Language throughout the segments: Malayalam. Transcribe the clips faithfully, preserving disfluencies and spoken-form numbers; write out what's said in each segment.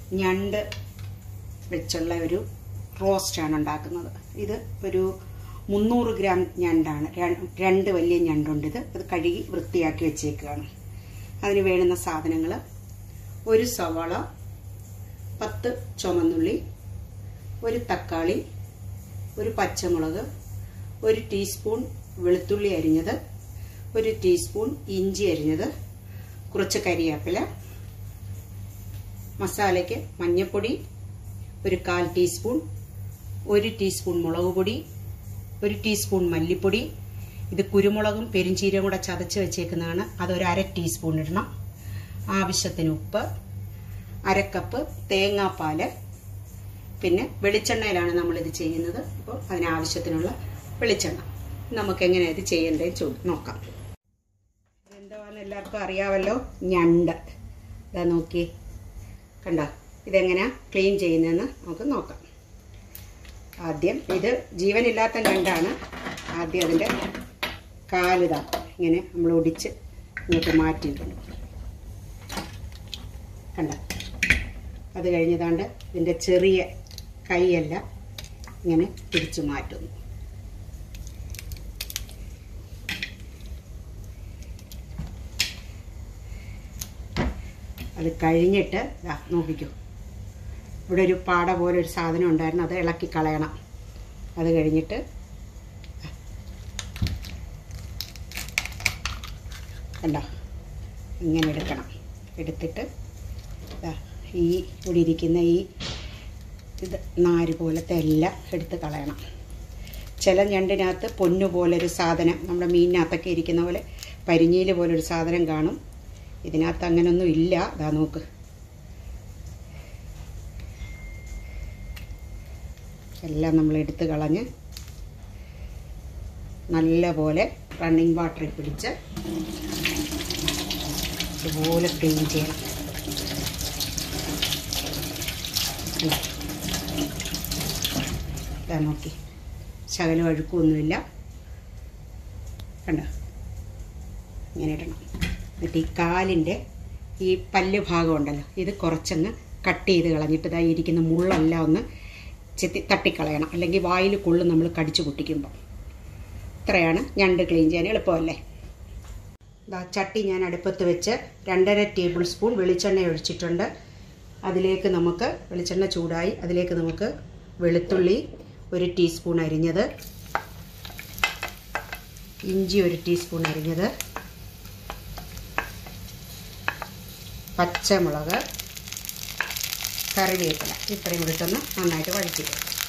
ഞണ്ട് വെച്ചുള്ള ഒരു റോസ്റ്റാണ് ഉണ്ടാക്കുന്നത്. ഇത് ഒരു മുന്നൂറ് ഗ്രാം ഞണ്ടാണ്. രണ്ട് വലിയ ഞണ്ടുണ്ട്. ഇത് അത് കഴുകി വൃത്തിയാക്കി വെച്ചേക്കുകയാണ്. അതിന് വേണ്ടുന്ന സാധനങ്ങൾ: ഒരു സവാള, പത്ത് ചുമന്നുള്ളി, ഒരു തക്കാളി, ഒരു പച്ചമുളക്, ഒരു ടീസ്പൂൺ വെളുത്തുള്ളി അരിഞ്ഞത്, ഒരു ടീസ്പൂൺ ഇഞ്ചി അരിഞ്ഞത്, കുറച്ച് കരിവേപ്പില, മസാലയ്ക്ക് മഞ്ഞൾപ്പൊടി ഒരു കാൽ ടീസ്പൂൺ, ഒരു ടീസ്പൂൺ മുളക് പൊടി, ഒരു ടീസ്പൂൺ മല്ലിപ്പൊടി. ഇത് കുരുമുളകും പെരിഞ്ചീരകം കൂടെ ചതച്ച് വെച്ചേക്കുന്നതാണ്. അതൊരു അര ടീസ്പൂൺ ഇടണം. ആവശ്യത്തിന് ഉപ്പ്, അരക്കപ്പ് തേങ്ങാപ്പാല്. പിന്നെ വെളിച്ചെണ്ണയിലാണ് നമ്മളിത് ചെയ്യുന്നത്. അപ്പോൾ അതിനാവശ്യത്തിനുള്ള വെളിച്ചെണ്ണ. നമുക്ക് എങ്ങനെയാണ് ഇത് ചെയ്യേണ്ടത് നോക്കാം. ഇതെന്താണെന്ന് എല്ലാവർക്കും അറിയാമല്ലോ, ഞണ്ട്. ഇതാ നോക്കി, കണ്ടോ? ഇതെങ്ങനെയാ ക്ലീൻ ചെയ്യുന്നതെന്ന് നമുക്ക് നോക്കാം. ആദ്യം ഇത് ജീവനില്ലാത്ത ഞണ്ടാണ്. ആദ്യം അതിൻ്റെ കാലിതാ ഇങ്ങനെ നമ്മൾ ഒടിച്ച് ഇങ്ങോട്ട് മാറ്റിയിട്ടുണ്ട്. കണ്ട? അത് കഴിഞ്ഞതാണ്ട് ഇതിൻ്റെ ചെറിയ കൈയെല്ലാം ഇങ്ങനെ പിടിച്ചു മാറ്റുന്നു. അത് കഴിഞ്ഞിട്ട് ഇതാ നോക്കിക്കോ, ഇവിടെ ഒരു പാട പോലെ ഒരു സാധനം ഉണ്ടായിരുന്നു. അത് ഇളക്കി കളയണം. അത് കഴിഞ്ഞിട്ട് കണ്ടോ ഇങ്ങനെ എടുക്കണം. എടുത്തിട്ട് ഈ ഇവിടെ ഇരിക്കുന്ന ഈ ഇത് നാര് പോലത്തെ എല്ലാം എടുത്ത് കളയണം. ചില ഞണ്ടിനകത്ത് പൊന്നു പോലൊരു സാധനം, നമ്മുടെ മീനിനകത്തൊക്കെ ഇരിക്കുന്ന പോലെ പരിഞ്ഞീല് പോലൊരു സാധനം കാണും. ഇതിനകത്ത് അങ്ങനൊന്നും ഇല്ല. ഇതാ നോക്ക്, എല്ലാം നമ്മൾ എടുത്ത് കളഞ്ഞ് നല്ല പോലെ റണ്ണിങ് വാട്ടറിൽ പിടിച്ച് ഇതുപോലെ ക്ലീൻ ചെയ്യണം. ഇതാ നോക്കി, ശകലം അഴുക്കൊന്നുമില്ല. കണ്ടോ? ഇങ്ങനെ ഇടണം. എന്നിട്ട് ഈ കാലിൻ്റെ ഈ പല്ല് ഭാഗം ഉണ്ടല്ലോ, ഇത് കുറച്ചങ്ങ് കട്ട് ചെയ്ത് കളഞ്ഞിട്ട് ഇതായി ഇരിക്കുന്ന മുള്ളെല്ലാം ഒന്ന് ചെത്തി തട്ടിക്കളയണം. അല്ലെങ്കിൽ വായിൽ കൊള്ളും നമ്മൾ കടിച്ചു പൊട്ടിക്കുമ്പോൾ. ഇത്രയാണ് ഞണ്ട് ക്ലീൻ ചെയ്യാൻ. എളുപ്പമല്ലേ? ഇതാ ചട്ടി ഞാൻ അടുപ്പത്ത് വെച്ച് രണ്ടര ടേബിൾ സ്പൂൺ വെളിച്ചെണ്ണ ഒഴിച്ചിട്ടുണ്ട്. അതിലേക്ക് നമുക്ക് വെളിച്ചെണ്ണ ചൂടായി. അതിലേക്ക് നമുക്ക് വെളുത്തുള്ളി ഒരു ടീസ്പൂൺ അരിഞ്ഞത്, ഇഞ്ചി ഒരു ടീസ്പൂൺ അരിഞ്ഞത്, പച്ചമുളക്, കറിവേപ്പില ഇത്രയും ഇട്ടൊന്ന് നന്നായിട്ട് വഴറ്റിക്കുക.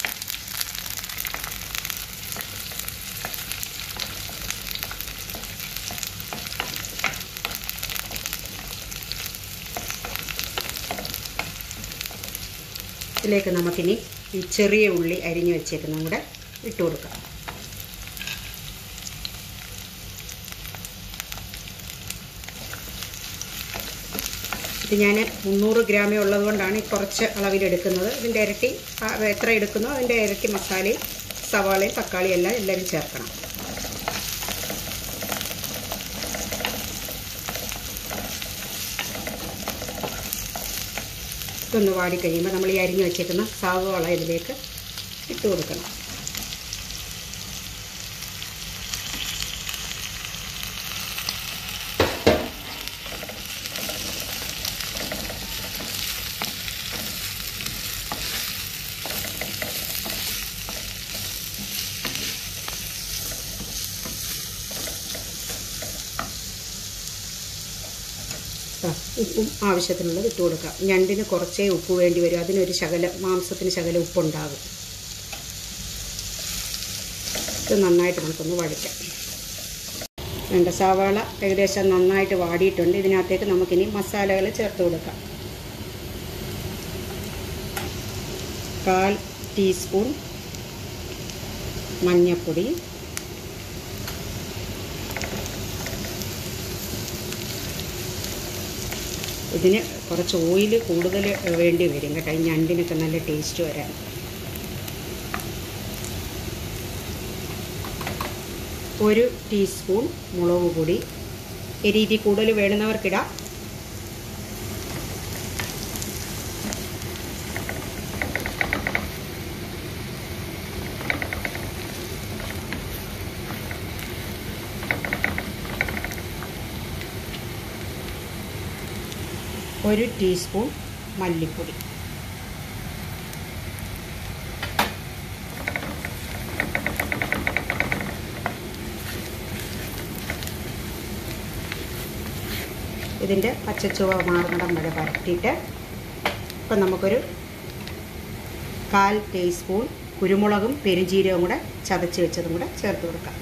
ഇതിലേക്ക് നമുക്കിനി ഈ ചെറിയ ഉള്ളി അരിഞ്ഞു വെച്ചേക്കുന്നതും കൂടെ ഇട്ട് കൊടുക്കാം. ഇത് ഞാൻ മുന്നൂറ് ഗ്രാമേ ഉള്ളത് കൊണ്ടാണ് കുറച്ച് അളവിലെടുക്കുന്നത്. ഇതിൻ്റെ ഇരട്ടി എത്ര എടുക്കുന്നോ അതിൻ്റെ ഇരട്ടി മസാലയും സവാളയും തക്കാളിയും എല്ലാം എല്ലാവരും ചേർക്കണം. ഇതൊന്ന് വാടി കഴിയുമ്പോൾ നമ്മൾ ഈ അരിഞ്ഞു വെച്ചേക്കുന്ന സവാള ഇതിലേക്ക് ഇട്ട് കൊടുക്കണം. ഉപ്പും ആവശ്യത്തിനുള്ളത് ഇട്ട് കൊടുക്കാം. ഞണ്ടിന് കുറച്ചേ ഉപ്പ് വേണ്ടി വരും. അതിനൊരു ശകലം മാംസത്തിന് ശകലം ഉപ്പുണ്ടാകും. ഇത് നന്നായിട്ട് നമുക്കൊന്ന് വഴറ്റാം. വേണ്ട സവാള ഏകദേശം നന്നായിട്ട് വാടിയിട്ടുണ്ട്. ഇതിനകത്തേക്ക് നമുക്കിനി മസാലകൾ ചേർത്ത് കൊടുക്കാം. കാൽ ടീസ്പൂൺ മഞ്ഞൾപ്പൊടി, ഇതിന് കുറച്ച് ഓയിൽ കൂടുതൽ വേണ്ടി വരും കേട്ടോ, ഈ ഞണ്ടിനൊക്കെ നല്ല ടേസ്റ്റ് വരാൻ. ഒരു ടീസ്പൂൺ മുളക് പൊടി, എരിതി കൂടുതൽ വേണ്ടുന്നവർക്കിടാം. ഒരു ടീസ്പൂൺ മല്ലിപ്പൊടി, ഇതിൻ്റെ പച്ചച്ചുവ മാറുന്നിടം വരെ വരട്ടിയിട്ട് ഇപ്പം നമുക്കൊരു കാൽ ടീസ്പൂൺ കുരുമുളകും പെരുംജീരകവും കൂടെ ചതച്ച് വെച്ചതും കൂടെ ചേർത്ത് കൊടുക്കാം.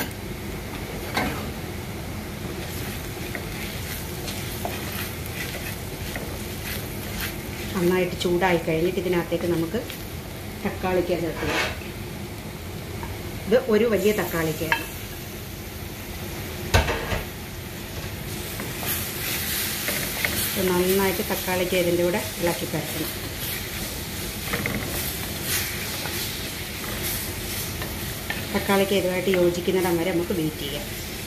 നന്നായിട്ട് ചൂടായി കഴിഞ്ഞിട്ട് ഇതിനകത്തേക്ക് നമുക്ക് തക്കാളിക്ക ചേർത്ത് കൊടുക്കാം. ഇത് ഒരു വലിയ തക്കാളിക്കയാണ്. നന്നായിട്ട് തക്കാളിക്ക് ഇതിൻ്റെ കൂടെ ഇളക്കി പരത്തണം. തക്കാളിക്ക് ഇതുമായിട്ട് യോജിക്കുന്നിടം വരെ നമുക്ക് വെയിറ്റ് ചെയ്യാം.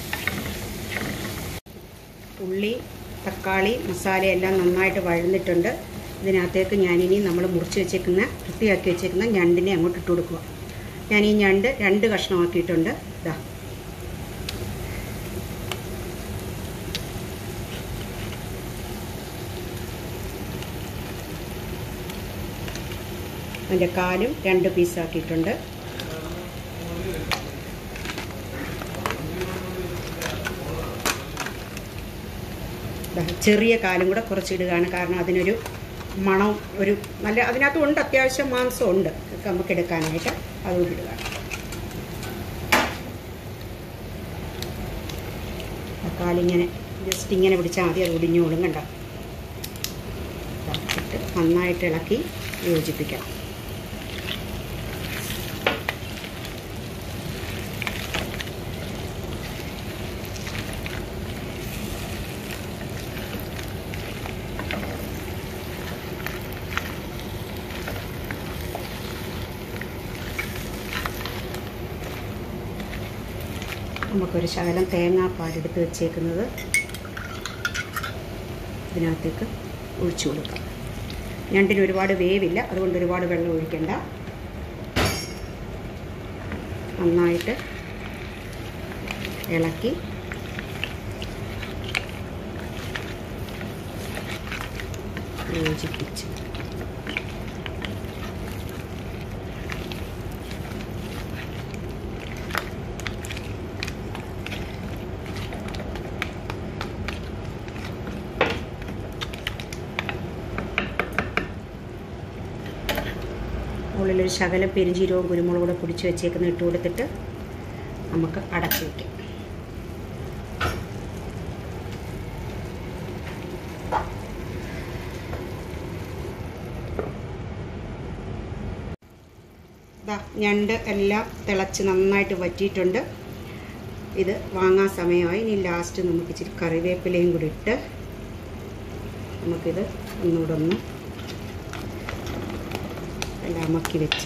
ഉള്ളി, തക്കാളി, മസാല എല്ലാം നന്നായിട്ട് വഴന്നിട്ടുണ്ട്. ഇതിനകത്തേക്ക് ഞാനിനി നമ്മൾ മുറിച്ച് വെച്ചേക്കുന്ന വൃത്തിയാക്കി വെച്ചേക്കുന്ന ഞണ്ടിനെ അങ്ങോട്ട് ഇട്ട് കൊടുക്കുക. ഞാൻ ഈ ഞണ്ട് രണ്ട് കഷ്ണമാക്കിയിട്ടുണ്ട്. ഇതാ അതിൻ്റെ കാലും രണ്ട് പീസാക്കിയിട്ടുണ്ട്. ചെറിയ കാലും കൂടെ കുറച്ചിടുകയാണ്, കാരണം അതിനൊരു മണം, ഒരു നല്ല അതിനകത്ത് ഉണ്ട്, അത്യാവശ്യം മാംസം ഉണ്ട് നമുക്ക് എടുക്കാനായിട്ട്. അതുകൊണ്ട് ഇടുക. കാലിങ്ങനെ ജസ്റ്റ് ഇങ്ങനെ പിടിച്ചാൽ മതി, അത് ഒടിഞ്ഞോളും. കണ്ടോ? ഇട്ട് നന്നായിട്ട് ഇളക്കി യോജിപ്പിക്കണം. നമുക്കൊരു ശകലം തേങ്ങാപ്പാലെടുത്ത് വെച്ചേക്കുന്നത് ഇതിനകത്തേക്ക് ഒഴിച്ചു കൊടുക്കാം. ഞണ്ടിന് ഒരുപാട് വേവില്ല, അതുകൊണ്ട് ഒരുപാട് വെള്ളം ഒഴിക്കണ്ട. നന്നായിട്ട് ഇളക്കി യോജിപ്പിച്ച് ഉള്ളിലൊരു ശകലം പെരുംജീരകവും കുരുമുളകും കൂടെ പൊടിച്ച് വെച്ചേക്കുന്ന ഇട്ട് കൊടുത്തിട്ട് നമുക്ക് അടച്ചു വയ്ക്കാം. ഞണ്ട് എല്ലാം തിളച്ച് നന്നായിട്ട് വറ്റിയിട്ടുണ്ട്. ഇത് വാങ്ങാൻ സമയമായി. ഇനി ലാസ്റ്റ് നമുക്ക് ഇച്ചിരി കറിവേപ്പിലയും കൂടി ഇട്ട് നമുക്കിത് ഒന്നുകൂടെ ഒന്ന് എല്ലാം അമക്കി വെച്ച്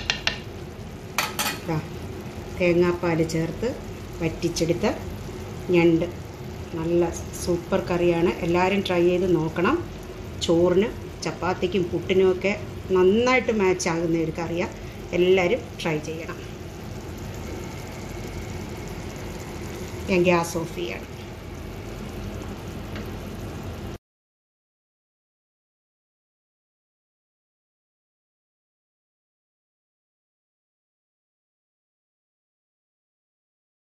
തേങ്ങാപ്പാൽ ചേർത്ത് വറ്റിച്ചെടുത്ത ഞണ്ട് നല്ല സൂപ്പർ കറിയാണ്. എല്ലാവരും ട്രൈ ചെയ്ത് നോക്കണം. ചോറിന്, ചപ്പാത്തിക്കും പുട്ടിനുമൊക്കെ നന്നായിട്ട് മാച്ച് ആകുന്ന ഒരു കറിയാണ്. എല്ലാവരും ട്രൈ ചെയ്യണം. ഞാൻ ഗ്യാസ് ഓഫ് ചെയ്യണം.